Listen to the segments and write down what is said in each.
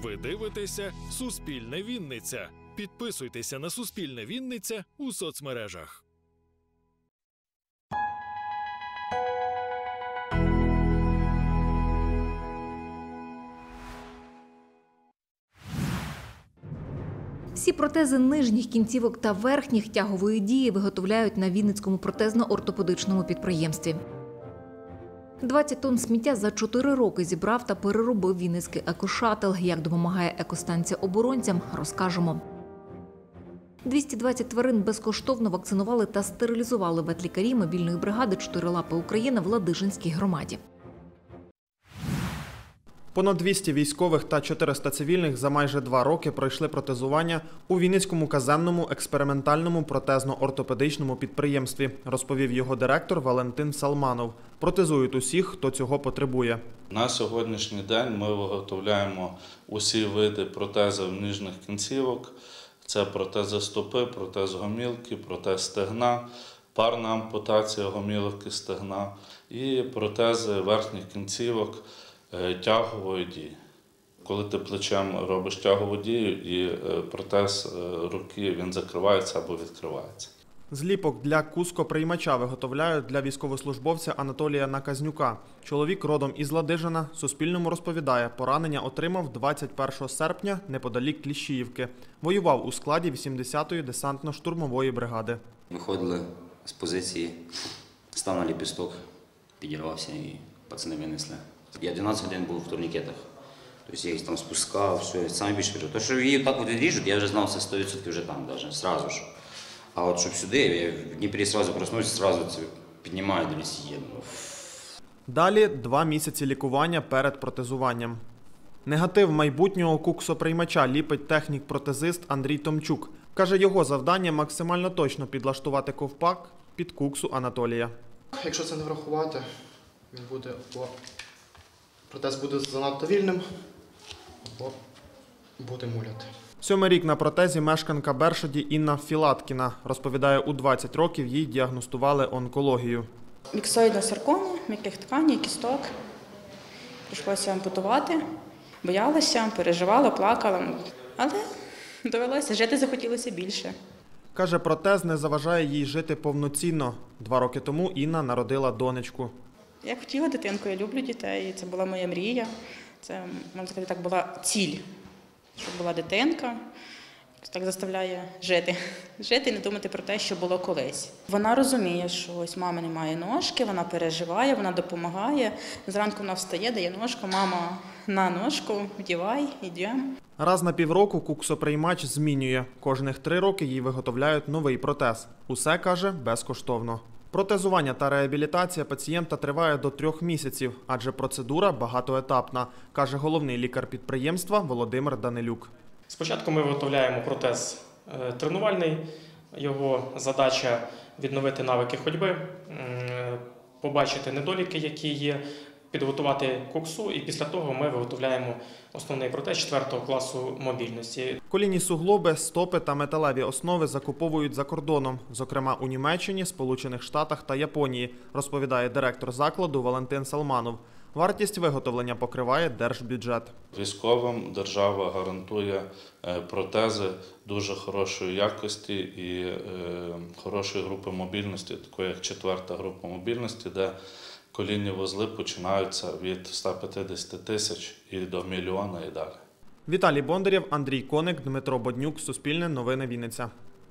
Ви дивитеся «Суспільне Вінниця». Підписуйтеся на «Суспільне Вінниця» у соцмережах. Всі протези нижніх кінцівок та верхніх тягової дії виготовляють на Вінницькому протезно-ортопедичному підприємстві. 20 тонн сміття за 4 роки зібрав та переробив Вінницький екошатл. Як допомагає екостанція оборонцям, розкажемо. 220 тварин безкоштовно вакцинували та стерилізували ветлікарі мобільної бригади «Чотирилапа Україна» в Ладижинській громаді. Понад 200 військових та 400 цивільних за майже 2 роки пройшли протезування у Вінницькому казенному експериментальному протезно-ортопедичному підприємстві, розповів його директор Валентин Салманов. Протезують усіх, хто цього потребує. На сьогоднішній день ми виготовляємо усі види протезів нижніх кінцівок. Це протези стопи, протез гомілки, протез стегна, парна ампутація гомілки стегна і протези верхніх кінцівок тягової дії. Коли ти плечем робиш тягову дію, і протез руки він закривається або відкривається. Зліпок для кускоприймача виготовляють для військовослужбовця Анатолія Наказнюка. Чоловік родом із Ладижина. Суспільному розповідає, поранення отримав 21 серпня неподалік Кліщіївки. Воював у складі 80-ї десантно-штурмової бригади. Виходили з позиції, став на ліпісток, підірвався і пацани винесли. Я 12 годин був в турнікетах. Тобто я їх там спускав, все, саме більше пережив. То, що її так відріжуть, я вже знав, це 100% вже там, одразу ж. А от щоб сюди, я в Дніпрі одразу проснувся, одразу це піднімаю, дивлюсь, їду. Далі 2 місяці лікування перед протезуванням. Негатив майбутнього куксоприймача ліпить технік-протезист Андрій Томчук. Каже, його завдання – максимально точно підлаштувати ковпак під куксу Анатолія. Якщо це не врахувати, протез буде занадто вільним, або буде муляти. 7-й рік на протезі мешканка Бершаді Інна Філаткіна. Розповідає, у 20 років їй діагностували онкологію. Міксоїдна саркома, м'яких тканей, кісток. Прийшлося ампутувати. Боялася, переживала, плакала. Але довелося, жити захотілося більше. Каже, протез не заважає їй жити повноцінно. 2 роки тому Інна народила донечку. Я хотіла дитинку, я люблю дітей, це була моя мрія. Це, можна сказати, так, була ціль, щоб була дитинка. Так заставляє жити. Жити і не думати про те, що було колись. Вона розуміє, що ось мами немає ножки, вона переживає, вона допомагає. Зранку вона встає, дає ножку, мама на ножку, вдівай, йдемо. Раз на півроку куксоприймач змінює. Кожних 3 роки їй виготовляють новий протез. Усе, каже, безкоштовно. Протезування та реабілітація пацієнта триває до 3 місяців, адже процедура багатоетапна, каже головний лікар підприємства Володимир Данилюк. Спочатку ми виготовляємо протез тренувальний. Його задача – відновити навики ходьби, побачити недоліки, які є, підготувати куксу, і після того ми виготовляємо основний протез 4-го класу мобільності. Колінні суглоби, стопи та металеві основи закуповують за кордоном, зокрема у Німеччині, Сполучених Штатах та Японії, розповідає директор закладу Валентин Салманов. Вартість виготовлення покриває держбюджет. Військовим держава гарантує протези дуже хорошої якості і хорошої групи мобільності, такої як 4-та група мобільності, де колінні вузли починаються від 150 тисяч і до 1 мільйона і далі. Віталій Бондарєв, Андрій Коник, Дмитро Боднюк, Суспільне новини Вінниця.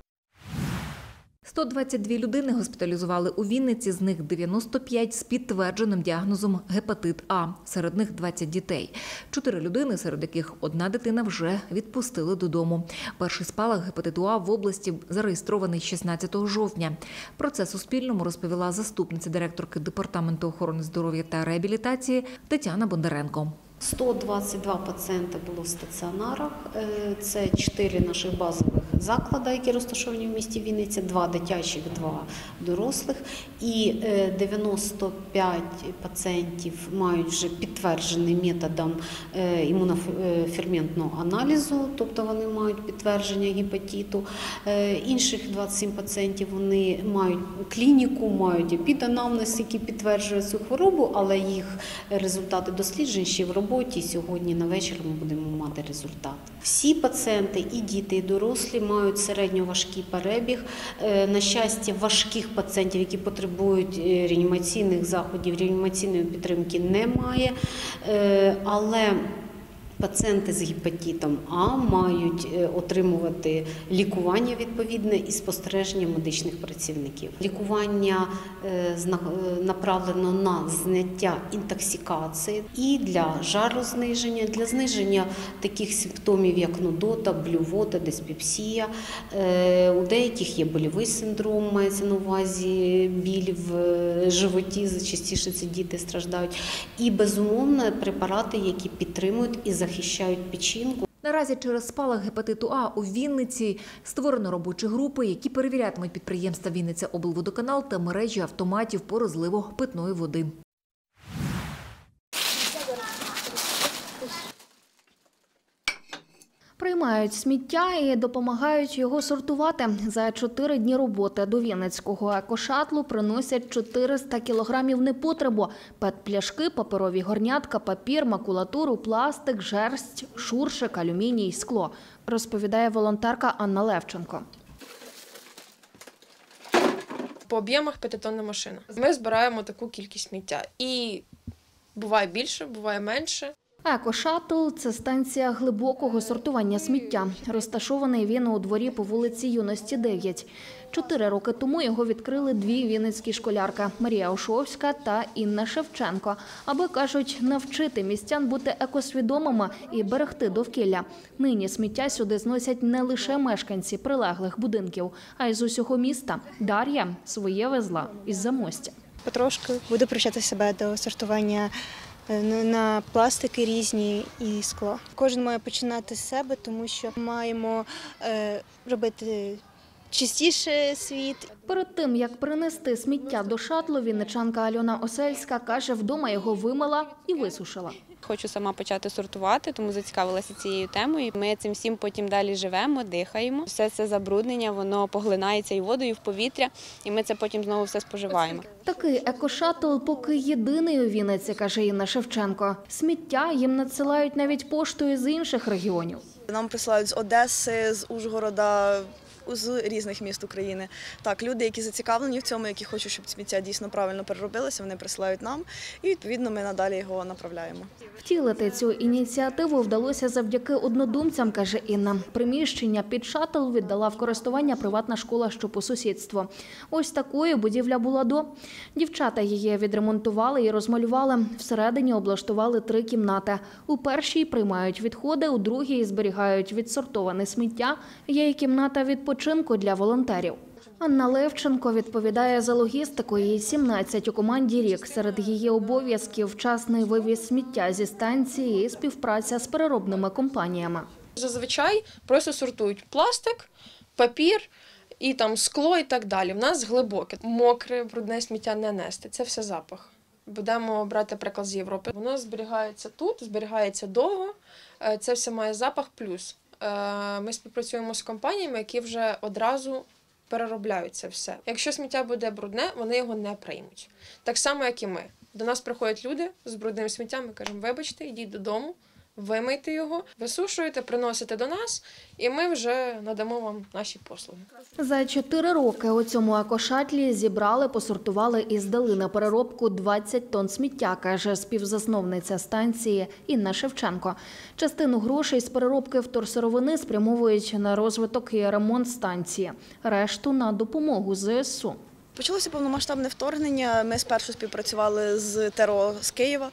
122 людини госпіталізували у Вінниці, з них 95 з підтвердженим діагнозом гепатит А. Серед них 20 дітей. 4 людини, серед яких 1 дитина, вже відпустили додому. Перший спалах гепатиту А в області зареєстрований 16 жовтня. Про це Суспільному розповіла заступниця директорки Департаменту охорони здоров'я та реабілітації Тетяна Бондаренко. 122 пацієнти було в стаціонарах, це 4 наших базових заклади, які розташовані в місті Вінниця, 2 дитячих, 2 дорослих. І 95 пацієнтів мають вже підтверджений методом імуноферментного аналізу, тобто вони мають підтвердження гепатиту. Інших 27 пацієнтів вони мають клініку, мають епіданамнез, який підтверджує цю хворобу, але їх результати досліджень ще в роботі роботі. Сьогодні на вечір ми будемо мати результат. Всі пацієнти, і діти, і дорослі, мають середньоважкий перебіг. На щастя, важких пацієнтів, які потребують реанімаційних заходів, реанімаційної підтримки немає. Але пацієнти з гепатитом А мають отримувати лікування відповідне і спостереження медичних працівників. Лікування направлено на зняття інтоксикації і для жарозниження, для зниження таких симптомів, як нудота, блювота, диспепсія. У деяких є больовий синдром, мається на увазі біль в животі, частіше це діти страждають. І, безумовно, препарати, які підтримують і захищають печінку. Наразі через спалах гепатиту А у Вінниці створено робочі групи, які перевірятимуть підприємства Вінниця облводоканал та мережі автоматів по розливу питної води. Приймають сміття і допомагають його сортувати. За 4 дні роботи до Вінницького екошатлу приносять 400 кілограмів непотребу – пет-пляшки, паперові горнятка, папір, макулатуру, пластик, жерсть, шуршик, алюміній, скло, розповідає волонтерка Анна Левченко. По об'ємах 5-тонна машина. Ми збираємо таку кількість сміття. І буває більше, буває менше. Екошатл – це станція глибокого сортування сміття. Розташований він у дворі по вулиці Юності, 9. 4 роки тому його відкрили 2 вінницькі школярки – Марія Ошовська та Інна Шевченко, аби, кажуть, навчити містян бути екосвідомими і берегти довкілля. Нині сміття сюди зносять не лише мешканці прилеглих будинків, а й з усього міста. Дар'я своє везла із Замостя. Потрошки буду привчати себе до сортування на пластики різні і скло. Кожен має починати з себе, тому що маємо робити чистіше світ. Перед тим, як принести сміття до шатлу, вінничанка Альона Осельська каже, вдома його вимила і висушила. Хочу сама почати сортувати, тому зацікавилася цією темою. Ми цим всім потім далі живемо, дихаємо. Все це забруднення, воно поглинається і водою, і в повітря, і ми це потім знову все споживаємо. Такий екошатл поки єдиний у Вінниці, каже Інна Шевченко. Сміття їм надсилають навіть поштою з інших регіонів. Нам присилають з Одеси, з Ужгорода, з різних міст України. Так, люди, які зацікавлені в цьому, які хочуть, щоб сміття дійсно правильно переробилося, вони присилають нам і, відповідно, ми надалі його направляємо. Втілити цю ініціативу вдалося завдяки однодумцям, каже Інна. Приміщення під шатл віддала в користування приватна школа, що по сусідству. Ось такою будівля була до. Дівчата її відремонтували і розмалювали. Всередині облаштували 3 кімнати. У першій приймають відходи, у другій зберігають відсортоване сміття. Є і кімната відпочинку для волонтерів. Анна Левченко відповідає за логістику. Їй 17 у команді рік. Серед її обов'язків – вчасний вивіз сміття зі станції і співпраця з переробними компаніями. Зазвичай просто сортують пластик, папір і там скло і так далі. В нас глибоке. Мокре, брудне сміття не нести. Це все запах. Будемо брати приклад з Європи. Воно зберігається тут, зберігається довго. Це все має запах плюс. Ми співпрацюємо з компаніями, які вже одразу переробляють це все. Якщо сміття буде брудне, вони його не приймуть. Так само, як і ми. До нас приходять люди з брудним сміттям, ми кажемо, вибачте, йдіть додому, вимийте його, висушуєте, приносите до нас, і ми вже надамо вам наші послуги. За 4 роки у цьому екошатлі зібрали, посортували і здали на переробку 20 тонн сміття, каже співзасновниця станції Інна Шевченко. Частину грошей з переробки вторсировини спрямовують на розвиток і ремонт станції, решту – на допомогу ЗСУ. Почалося повномасштабне вторгнення, ми спершу співпрацювали з ТРО з Києва,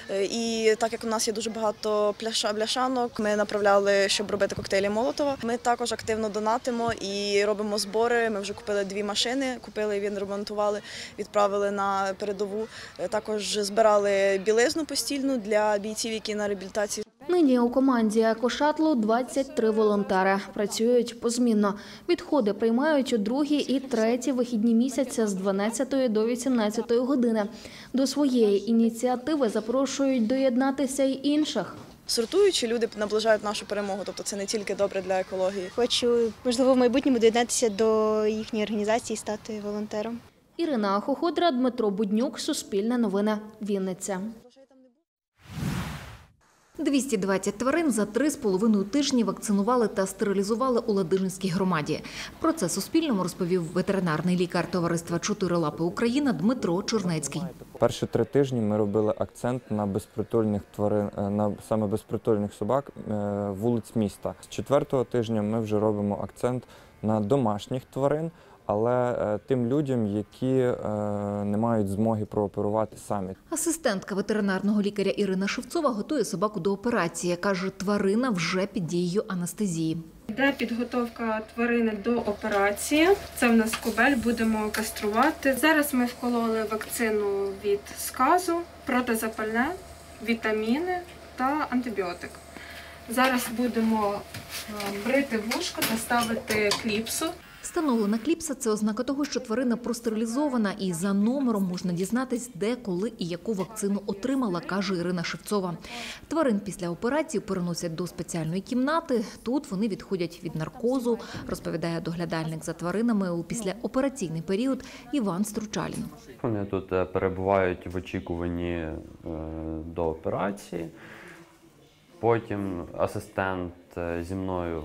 і так як у нас є дуже багато бляшанок, ми направляли, щоб робити коктейлі Молотова. Ми також активно донатимо і робимо збори, ми вже купили 2 машини, купили, відремонтували, відправили на передову. Також збирали білизну постільну для бійців, які на реабілітації. Нині у команді екошатлу 23 волонтери. Працюють позмінно. Відходи приймають у 2-й і 3-й вихідні місяця з 12 до 18 години. До своєї ініціативи запрошують доєднатися й інших. Сортуючи, люди наближають нашу перемогу, тобто це не тільки добре для екології. Хочу, можливо, в майбутньому доєднатися до їхньої організації і стати волонтером. Ірина Хоходра, Дмитро Буднюк, Суспільне новини, Вінниця. 220 тварин за 3,5 тижні вакцинували та стерилізували у Ладижинській громаді. Про це Суспільному розповів ветеринарний лікар товариства «Чотири лапи Україна» Дмитро Чорнецький. Перші 3 тижні ми робили акцент на безпритульних тварин, на саме безпритульних собак вулиць міста. З 4-го тижня ми вже робимо акцент на домашніх тварин, але тим людям, які не мають змоги прооперувати самі. Асистентка ветеринарного лікаря Ірина Шевцова готує собаку до операції. Каже, тварина вже під дією анестезії. Йде підготовка тварини до операції. Це в нас кобель, будемо каструвати. Зараз ми вкололи вакцину від сказу, протизапальне, вітаміни та антибіотик. Зараз будемо брити вушко та ставити кліпсу. Встановлена кліпса – це ознака того, що тварина простерилізована, і за номером можна дізнатись, де, коли і яку вакцину отримала, каже Ірина Шевцова. Тварин після операції переносять до спеціальної кімнати. Тут вони відходять від наркозу, розповідає доглядальник за тваринами у післяопераційний період Іван Стручалін. Вони тут перебувають в очікуванні до операції. Потім асистент зі мною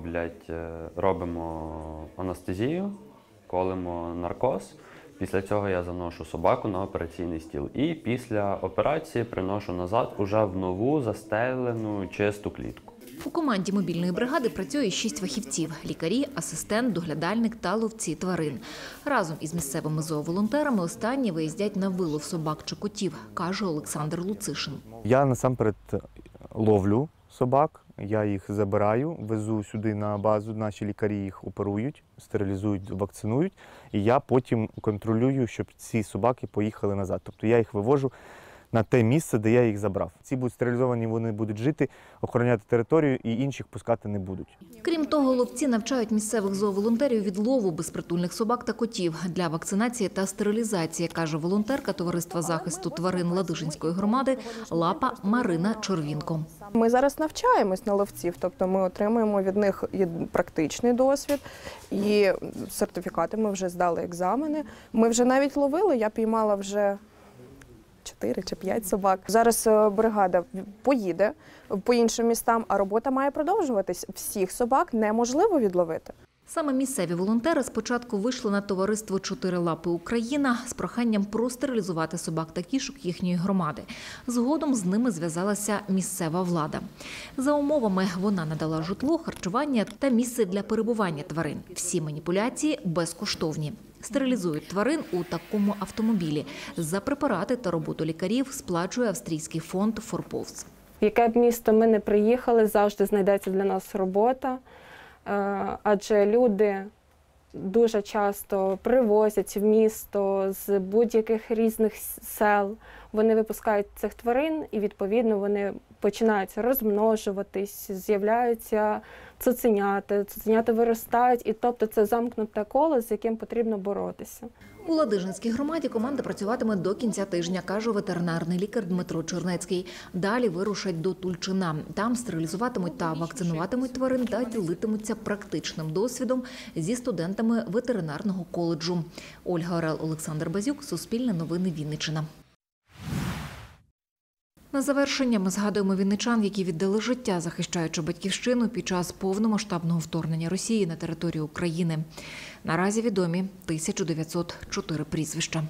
робимо анестезію, колимо наркоз. Після цього я заношу собаку на операційний стіл. І після операції приношу назад уже в нову застелену чисту клітку. У команді мобільної бригади працює 6 фахівців – лікарі, асистент, доглядальник та ловці тварин. Разом із місцевими зооволонтерами останні виїздять на вилов собак чи котів, каже Олександр Луцишин. Я насамперед ловлю собак, я їх забираю, везу сюди на базу, наші лікарі їх оперують, стерилізують, вакцинують, і я потім контролюю, щоб ці собаки поїхали назад. Тобто я їх вивожу на те місце, де я їх забрав. Ці будуть стерилізовані, вони будуть жити, охороняти територію і інших пускати не будуть. Крім того, ловці навчають місцевих зооволонтерів відлову безпритульних собак та котів для вакцинації та стерилізації, каже волонтерка Товариства захисту тварин Ладижинської громади Лапа Марина Чорвінко. Ми зараз навчаємось на ловців, тобто ми отримуємо від них практичний досвід і сертифікати, ми вже здали екзамени. Ми вже навіть ловили, я піймала вже 4 чи 5 собак. Зараз бригада поїде по іншим містам, а робота має продовжуватись. Всіх собак неможливо відловити. Саме місцеві волонтери спочатку вийшли на товариство «Чотири лапи Україна» з проханням простерилізувати собак та кішок їхньої громади. Згодом з ними зв'язалася місцева влада. За умовами вона надала житло, харчування та місце для перебування тварин. Всі маніпуляції безкоштовні. Стерилізують тварин у такому автомобілі. За препарати та роботу лікарів сплачує австрійський фонд «Форповс». В яке б місто ми не приїхали, завжди знайдеться для нас робота. Адже люди дуже часто привозять в місто з будь-яких різних сел. Вони випускають цих тварин і, відповідно, вони починають розмножуватись, з'являються цуценята, цуценята виростають, і тобто це замкнуте коло, з яким потрібно боротися. У Ладижинській громаді команда працюватиме до кінця тижня, каже ветеринарний лікар Дмитро Чорнецький. Далі вирушать до Тульчина. Там стерилізуватимуть та вакцинуватимуть тварин та ділитимуться практичним досвідом зі студентами ветеринарного коледжу. Ольга Орел, Олександр Базюк, Суспільне новини, Вінниччина. На завершення ми згадуємо вінничан, які віддали життя, захищаючи батьківщину під час повномасштабного вторгнення Росії на територію України. Наразі відомі 1904 прізвища.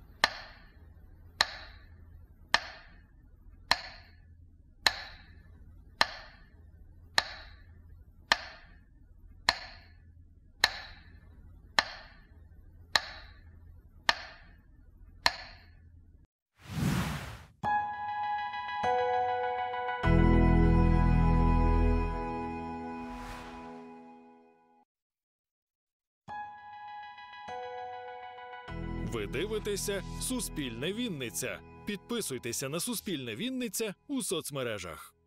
Ви дивитеся «Суспільне Вінниця». Підписуйтеся на «Суспільне Вінниця» у соцмережах.